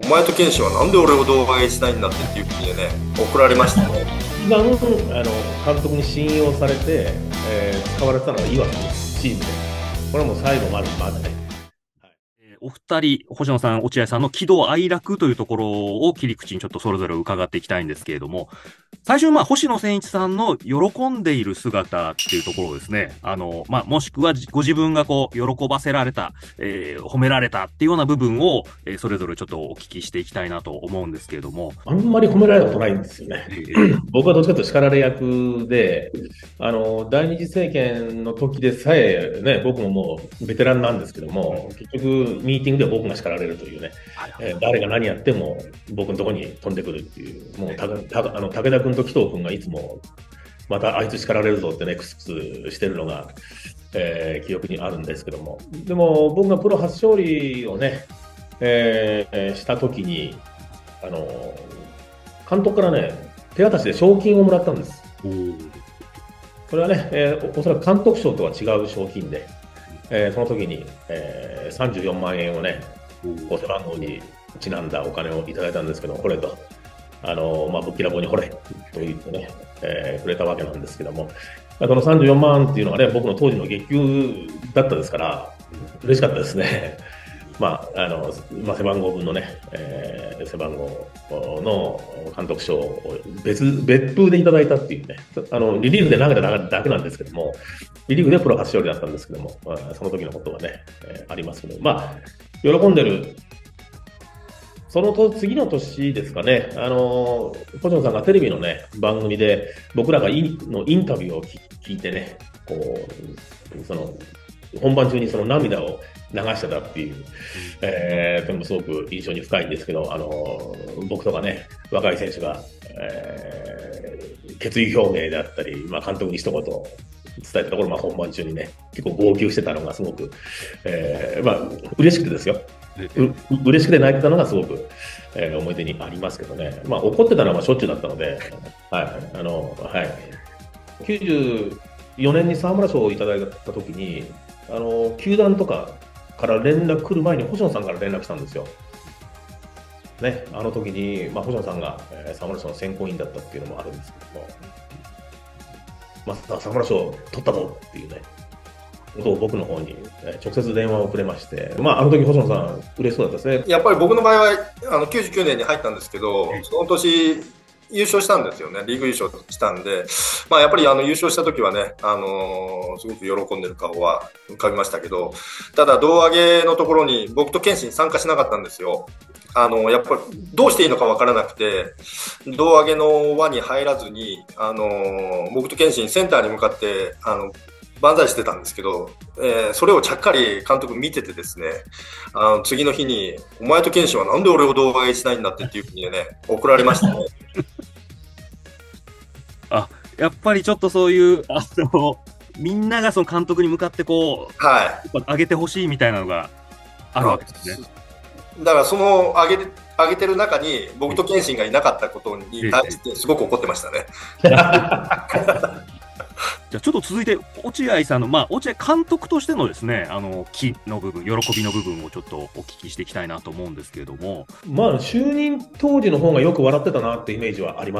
お前と剣士はなんで俺を胴上げしないんだっていうふうにね、怒られましたね。 一番監督に信用されて、使われてたのが岩瀬です、チームで。これはもう最後までね。 お二人、星野さん、落合さんの喜怒哀楽というところを切り口にちょっとそれぞれ伺っていきたいんですけれども、最初に星野千一さんの喜んでいる姿っていうところですね。もしくはご自分がこう、喜ばせられた、褒められたっていうような部分を、それぞれちょっとお聞きしていきたいなと思うんですけれども。 あんまり褒められたことないんですよね。僕はどっちかというと叱られ役で、第二次政権の時でさえね、僕ももうベテランなんですけども、結局ミーティングでは僕が叱られるというね、誰が何やっても僕のところに飛んでくるっていう、もう武田君と紀藤君がいつも、またあいつ叱られるぞってね、クスクスしてるのが、記憶にあるんですけども、でも僕がプロ初勝利をね、した時に、監督からね、手渡しで賞金をもらったんです。これはね、おそらく監督賞とは違う賞金で、その時に、34万円をね、背番号にちなんだお金をいただいたんですけど、これと、ぶっきらぼうにほれと言ってね、くれたわけなんですけども、その34万っていうのはね、僕の当時の月給だったですから、嬉しかったですね。背番号分のね、背番号の監督賞を別風でいただいたっていうね、リリーフで投げただけなんですけども、リリーフでプロ初勝利だったんですけども、その時のことはね、ありますけど、喜んでる、その次の年ですかね、星野さんがテレビのね、番組で、僕らがのインタビューを聞いてね、こう、本番中にその涙を流してたっていう、でもすごく印象に深いんですけど、僕とかね、若い選手が、決意表明であったり、監督に一言伝えたところ、本番中にね、結構号泣してたのがすごく、嬉しくてですよ。嬉しくて泣いてたのがすごく、思い出にありますけどね。怒ってたのはしょっちゅうだったので、94年に沢村賞をいただいたときに、球団とかから連絡来る前に星野さんから連絡したんですよ。ね、あの時に、星野さんが、沢村賞の選考委員だったっていうのもあるんですけども、沢村賞取ったぞっていうね、ことを僕の方に直接電話をくれまして、あの時星野さん嬉しそうだったですね。 やっぱり僕の場合は99年に入ったんですけど、その年優勝したんですよね。リーグ優勝したんで、やっぱり優勝した時はね、すごく喜んでる顔は浮かびましたけど、ただ胴上げのところに僕と剣心参加しなかったんですよ。やっぱりどうしていいのかわからなくて、胴上げの輪に入らずに、僕と剣心センターに向かって万歳してたんですけど、それをちゃっかり監督見ててですね、次の日に、お前と剣心はなんで俺を胴上げしないんだっていうふうにね、怒られましたね。 やっぱりちょっとそういう、みんながその監督に向かってこう、上げてほしいみたいなのがあるわけですね。 だからその上げてる中に僕と剣心がいなかったことに対してすごく怒ってましたね。 じゃあちょっと続いて落合さんの、落合監督としてのですね、喜の部分、喜びの部分をちょっとお聞きしていきたいなと思うんですけれども。 就任当時の方がよく笑ってたなってイメージはあります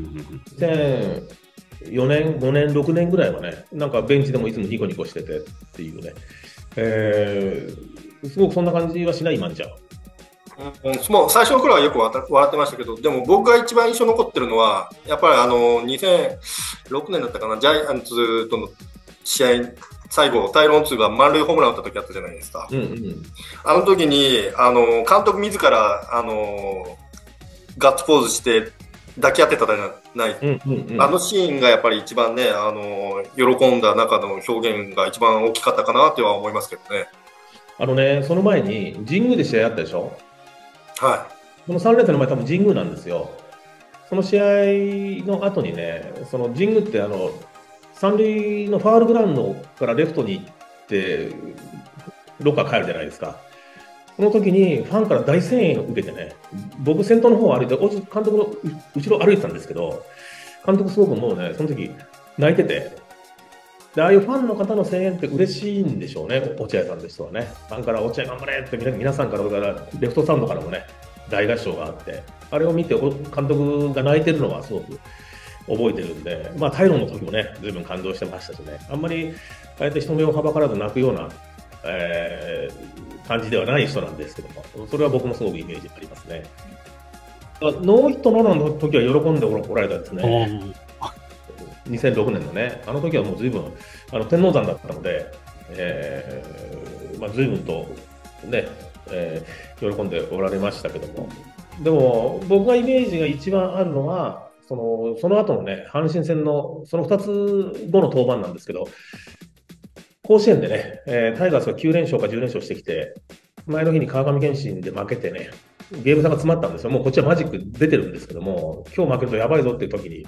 。2004年、5年、6年ぐらいはね、なんかベンチでもいつもニコニコしててっていうね、すごくそんな感じはしない、今んじゃ。 もう最初の頃はよく笑ってましたけど、でも僕が一番印象残ってるのは、やっぱり2006年だったかな、ジャイアンツとの試合、最後、タイロン2が満塁ホームラン打った時あったじゃないですか。あの時に、監督自ら、ガッツポーズして抱き合ってたじゃない。あのシーンがやっぱり一番ね、喜んだ中の表現が一番大きかったかなとは思いますけどね。 その前に神宮で試合あったでしょ。 はい。 この3連戦の前、多分神宮なんですよ。その試合の後にね、その神宮って三塁のファールグラウンドからレフトに行って、ロッカー帰るじゃないですか。その時にファンから大声援を受けてね、僕、先頭の方を歩いて、監督の後ろ歩いてたんですけど、監督、すごくもうね、その時泣いてて、で、ああいうファンの方の声援って嬉しいんでしょうね、落合さんとしてはね。ファンから落合頑張れって皆さんから、レフトスタンドからもね、 大合唱があって、あれを見て監督が泣いてるのはすごく覚えてるんで、まあ、タイロンの時もね、ずいぶん感動してましたしね、あんまりああやって人目をはばからず泣くような、感じではない人なんですけども、それは僕もすごくイメージありますね。ノーヒットノーランの時は喜んでおられたんですね。2006年のね、あの時はもう随分天王山だったので、まあ、随分とね、喜んでおられましたけども、でも僕がイメージが一番あるのは、その後のね、阪神戦のその2つ後の登板なんですけど、甲子園でね、タイガースが9連勝か10連勝してきて、前の日に川上憲伸で負けてね、ゲーム差が詰まったんですよ。もうこっちはマジック出てるんですけども、今日負けるとやばいぞっていう時に、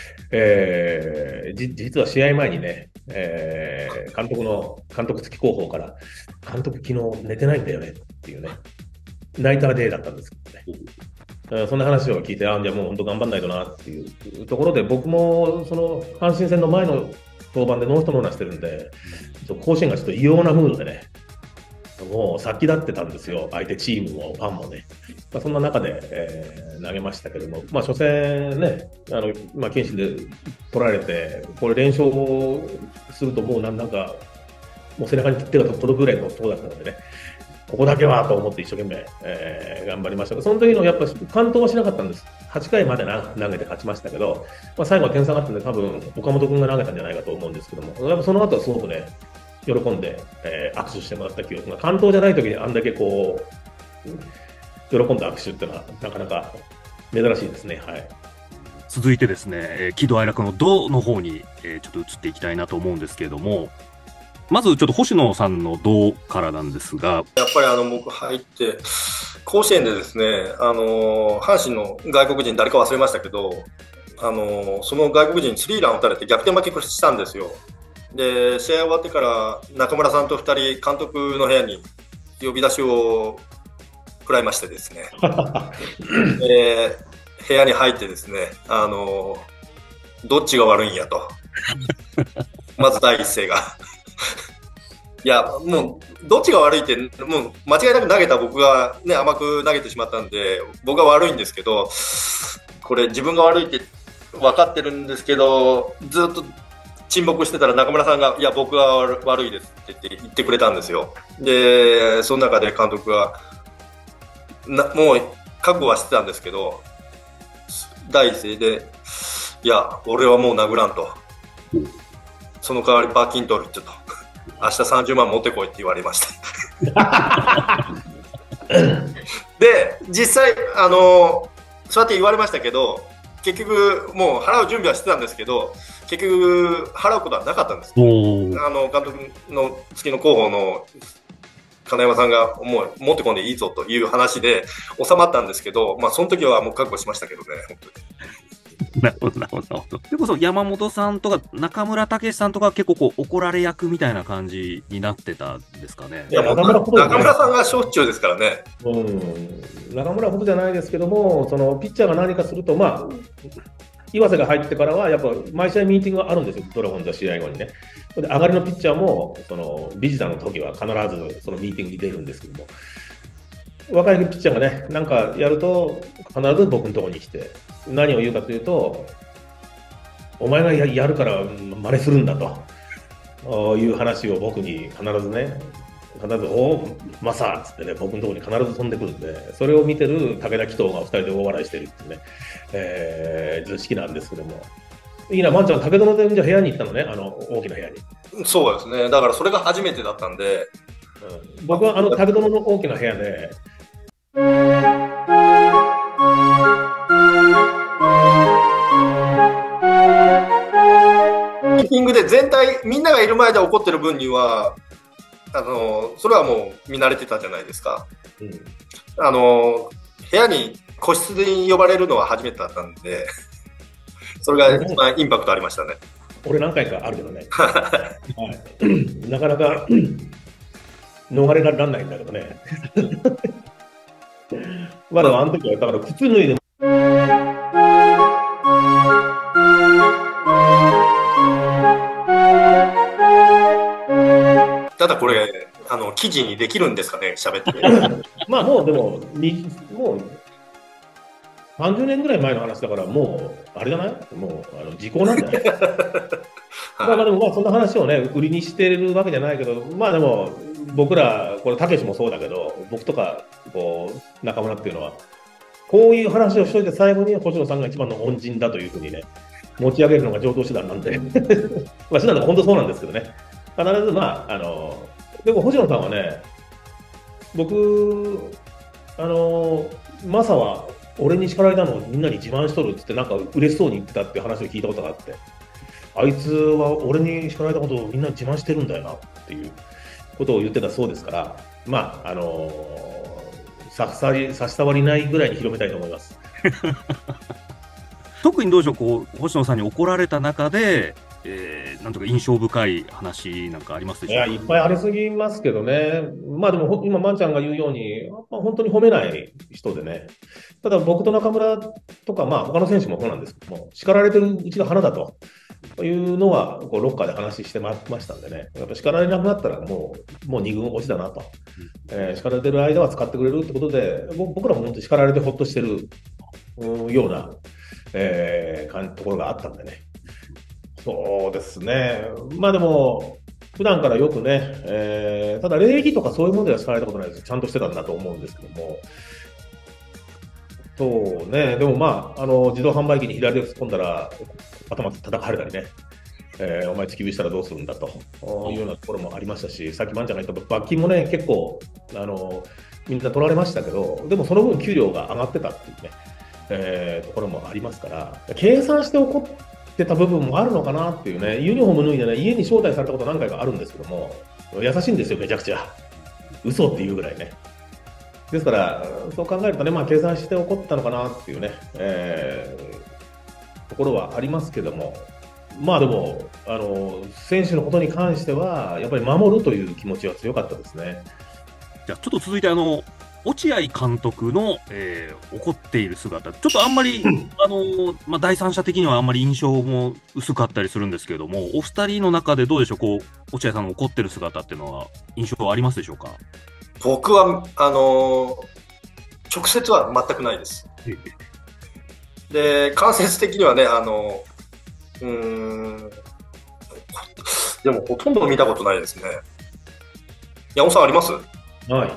実は試合前にね、監督付き広報から、監督昨日寝てないんだよねっていうね、ナイターデーだったんですけどね。そんな話を聞いて、じゃあもう本当頑張んないとなっていうところで、僕もその阪神戦の前の登板でノーヒットノーランしてるんで、甲子園がちょっと異様なムードでね、もう先立ってたんですよ、相手チームもファンもね。まあ、そんな中で、投げましたけども、まあ、初戦ね、まあ、謹慎で取られて、これ連勝するともうなんか、もう背中に手が届くぐらいのところだったのでね、ここだけはと思って一生懸命、頑張りました。その時のやっぱ完投はしなかったんです。8回まで投げて勝ちましたけど、まあ、最後は点差があったんで、多分岡本君が投げたんじゃないかと思うんですけども、やっぱその後はすごくね、喜んで、握手してもらった記憶が、完投じゃない時にあんだけこう、喜んだ握手っていうのは、なかなか珍しいですね。はい。 続いてですね、喜怒哀楽の怒の方に、ちょっと移っていきたいなと思うんですけれども、まずちょっと星野さんの怒からなんですが、 やっぱり僕入って、甲子園でですね、阪神の外国人誰か忘れましたけど、その外国人にスリーラン打たれて逆転負けしたんですよ。で、試合終わってから中村さんと2人監督の部屋に呼び出しを食らいましてですね、部屋に入ってですね、どっちが悪いんやと。まず第一声が。いや、もう、どっちが悪いって、もう間違いなく投げた僕がね、甘く投げてしまったんで、僕が悪いんですけど、これ自分が悪いって分かってるんですけど、ずっと沈黙してたら中村さんが、いや、僕が悪いですって言ってくれたんですよ。で、その中で監督が、もう覚悟はしてたんですけど、第一声で、いや、俺はもう殴らんと。その代わり罰金取るってと。明日30万持ってこいって言われましたで、実際そうやって言われましたけど、結局もう払う準備はしてたんですけど、結局払うことはなかったんです。監督の月の広報の金山さんがもう持ってこんでいいぞという話で収まったんですけど、まあその時はもう覚悟しましたけどね、本当に。 なるほど、なるほど。それこそ山本さんとか中村武さんとか結構こう怒られ役みたいな感じになってたんですかね。 いや、中村さんがしょっちゅうですからね。 中村ほどじゃないですけども、そのピッチャーが何かすると、まあ、岩瀬が入ってからは、やっぱ毎試合ミーティングがあるんですよ、ドラゴンズは試合後にね。で上がりのピッチャーも、そのビジターの時は必ずそのミーティングに出るんですけども、若いピッチャーがね、なんかやると、必ず僕のところに来て、何を言うかというと、お前がやるから真似するんだという話を僕に必ずね、おマサーっつってね、僕のところに必ず飛んでくるんで、それを見てる武田紀藤が2人で大笑いしてるっていうね、図式なんですけども。いいな、ワンちゃん、武田のじゃ部屋に行ったのね、大きな部屋に。 そうですね、だからそれが初めてだったんで、 僕は武田の大きな部屋で、 ミーティングで全体みんながいる前で怒ってる分にはそれはもう見慣れてたじゃないですか、部屋に個室に呼ばれるのは初めてだったんでそれが一番インパクトありましたね。 俺何回かあるけどね、はい、なかなか逃れられないんだけどねまだあの時はだから靴脱いでただこれ記事にできるんですかね、喋ってまあもうでももう 30年ぐらい前の話だから、もう、あれじゃないもう、時効なんじゃないだからでも、まあ、そんな話をね、売りにしてるわけじゃないけど、まあでも、僕ら、これ、たけしもそうだけど、僕とか、こう、中村っていうのは、こういう話をしといて、最後に星野さんが一番の恩人だというふうにね、持ち上げるのが常套手段なんで、まあ、手段が本当そうなんですけどね、必ず、まあ、でも星野さんはね、僕、マサは俺に叱られたのをみんなに自慢しとるっつって、なんか嬉しそうに言ってたっていう話を聞いたことがあって、あいつは俺に叱られたことをみんなに自慢してるんだよなっていうことを言ってたそうですから、まあ、差し障りないぐらいに広めたいと思います。 特にどうでしょう、こう星野さんに怒られた中で、なんとか印象深い話なんかありますでしょうか。 いや、いっぱいありすぎますけどね。まあでも、今、まんちゃんが言うように、まあ、本当に褒めない人でね。ただ、僕と中村とか、まあ、他の選手もそうなんですけども、叱られてるうちが花だというのは、こうロッカーで話してましたんでね。やっぱ叱られなくなったら、もう二軍落ちだなと。叱られてる間は使ってくれるってことで、僕らも本当に叱られてほっとしてるような、ところがあったんでね。そうですね。まあでも、普段からよくね、ただ礼儀とかそういうものでは叱られたことないです。ちゃんとしてたんだと思うんですけども。そうね。でもまあ、自動販売機に左で突っ込んだら、頭叩かれたりね。お前突き指したらどうするんだというようなところもありましたし、さっきまんちゃんが言った罰金もね、結構、みんな取られましたけど、でもその分給料が上がってたっていうね、ところもありますから、計算して怒ってた部分もあるのかなっていうね、ユニフォーム脱いでね、家に招待されたこと何回かあるんですけども、優しいんですよ、めちゃくちゃ。嘘っていうぐらいね。ですから、そう考えるとね、まあ、計算して怒ったのかなっていうね、ところはありますけども、まあでも、選手のことに関しては、やっぱり守るという気持ちは強かったですね。 じゃあちょっと続いて落合監督の、怒っている姿、ちょっとあんまり、まあ、第三者的にはあんまり印象も薄かったりするんですけれども、お二人の中でどうでしょう、こう落合さんの怒ってる姿っていうのは印象ありますでしょうか。 僕は直接は全くないです。で、間接的にはね、でもほとんど見たことないですね。山本さんあります？ はい。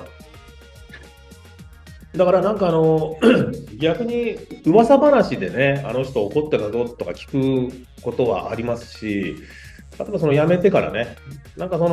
だからなんか逆に噂話でね、あの人怒ってたぞとか聞くことはありますし、例えばその辞めてからね、なんか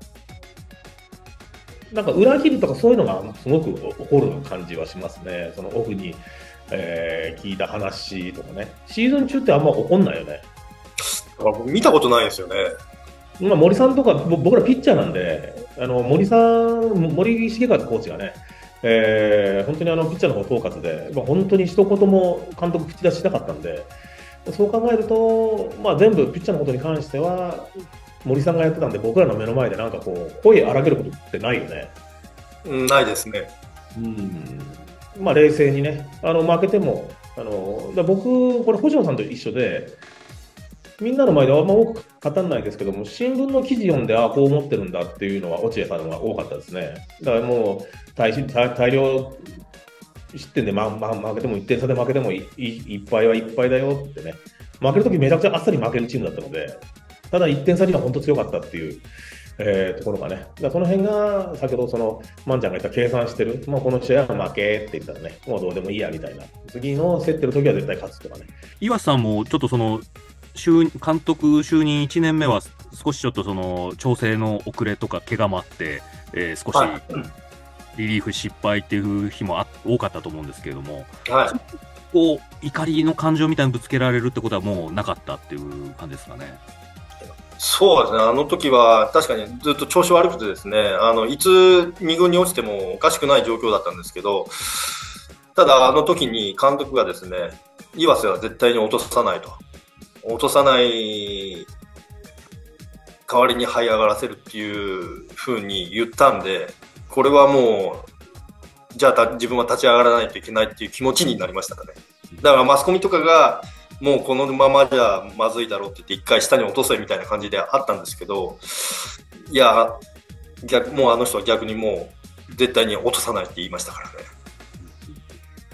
なんか裏切るとかそういうのがすごく起こる感じはしますね。そのオフに、聞いた話とかね。シーズン中ってあんま起こんないよね。 見たことないですよね。 まあ、森さんとか、僕らピッチャーなんで、森重和コーチがね、本当にピッチャーの方統括で、まあ、本当に一言も監督口出ししなかったんで、そう考えると、まあ、全部ピッチャーのことに関しては、森さんがやってたんで、僕らの目の前でなんかこう、声荒げることってないよね。 ないですね。 まあ、冷静にね、負けても、僕、これ、星野さんと一緒で、みんなの前ではあんま多く語らないですけども、新聞の記事読んで、こう思ってるんだっていうのは、落合さんが多かったですね。だからもう、大量失点で、負けても1点差で負けてもいっぱいはいっぱいだよってね、負けるときめちゃくちゃあっさり負けるチームだったので、ただ1点差には本当強かったっていう。ところがね、だその辺が先ほどまんちゃんが言った計算してる、まあ、この試合は負けって言ったらね、もうどうでもいいやみたいな、次の競ってる時は絶対勝つとかね。 岩瀬さんもちょっと監督就任1年目は少しちょっと調整の遅れとか怪我もあって、少しリリーフ失敗っていう日も多かったと思うんですけれども、 はい、 こう怒りの感情みたいにぶつけられるってことはもうなかったっていう感じですかね。 そうですね、あの時は確かにずっと調子悪くてですね、いつ2軍に落ちてもおかしくない状況だったんですけど、ただあの時に監督がですね、岩瀬は絶対に落とさないと。落とさない代わりに這い上がらせるっていう風に言ったんで、これはもう、じゃあ自分は立ち上がらないといけないっていう気持ちになりましたかね。だからマスコミとかが、もうこのままじゃまずいだろうって言って一回下に落とせみたいな感じであったんですけど、いや、もうあの人は逆にもう絶対に落とさないって言いましたからね。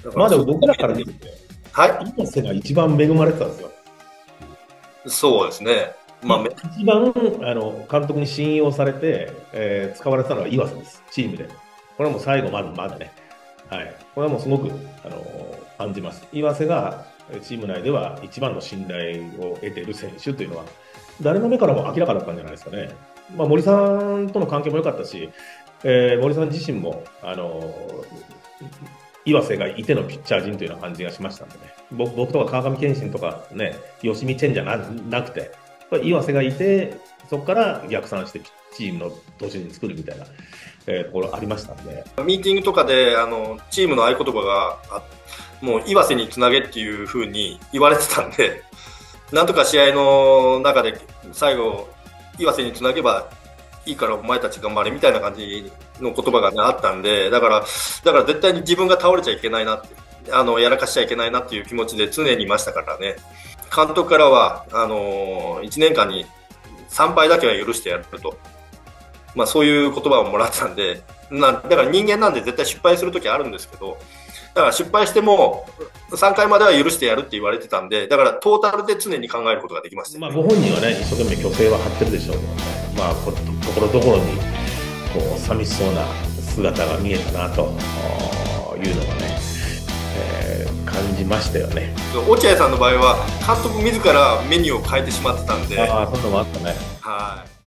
まあでも僕らから見て、 はい、 岩瀬が一番恵まれてたんですよ。 そうですね。まあ、 一番監督に信用されて、使われてたのは岩瀬です、チームで。これはもう最後まだね、はい、これはもうすごく、感じます。岩瀬がチーム内では一番の信頼を得ている選手というのは、誰の目からも明らかだったんじゃないですかね。まあ、森さんとの関係も良かったし、森さん自身も、岩瀬がいてのピッチャー陣というような感じがしましたんでね。僕とか川上憲伸とかね、吉見チェンじゃなくて、岩瀬がいて、そこから逆算してチームの投手陣作るみたいな、ところありましたんで。 ミーティングとかでチームの合言葉がもう岩瀬につなげっていう風に言われてたんで、なんとか試合の中で最後岩瀬につなげばいいからお前たち頑張れみたいな感じの言葉が、ね、あったんで、だから絶対に自分が倒れちゃいけないなって、やらかしちゃいけないなっていう気持ちで常にいましたからね。監督からは1年間に3敗だけは許してやると、まあ、そういう言葉をもらってたんで、だから人間なんで絶対失敗するときあるんですけど、だから失敗しても3回までは許してやるって言われてたんで、だからトータルで常に考えることができました、 まあ、ご本人はね、一生懸命虚勢は張ってるでしょうけどね、まあ、ところどころにこう寂しそうな姿が見えたなというのがね、感じましたよね。 落合さんの場合は監督自らメニューを変えてしまってたんで、 そんなのもあったね。 はい。